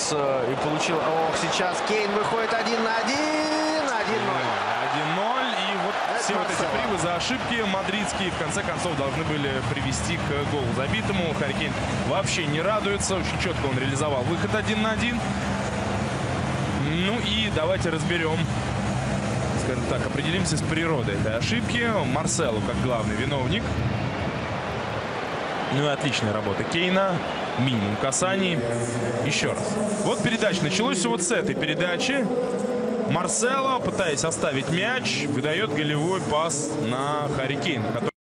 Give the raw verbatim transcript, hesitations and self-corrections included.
Ворс и получил... Ох, сейчас Кейн выходит один на один. один ноль. один ноль. И вот это все вот эти привозы, ошибки мадридские в конце концов должны были привести к голу забитому. Харри Кейн вообще не радуется. Очень четко он реализовал выход один на один. Ну и давайте разберем, скажем так, определимся с природой этой ошибки. Марсело как главный виновник. Ну и отличная работа Кейна. Минимум касаний. Еще раз. Вот передача. Началось все вот с этой передачи. Марсело, пытаясь оставить мяч, выдает голевой пас на Харри Кейна.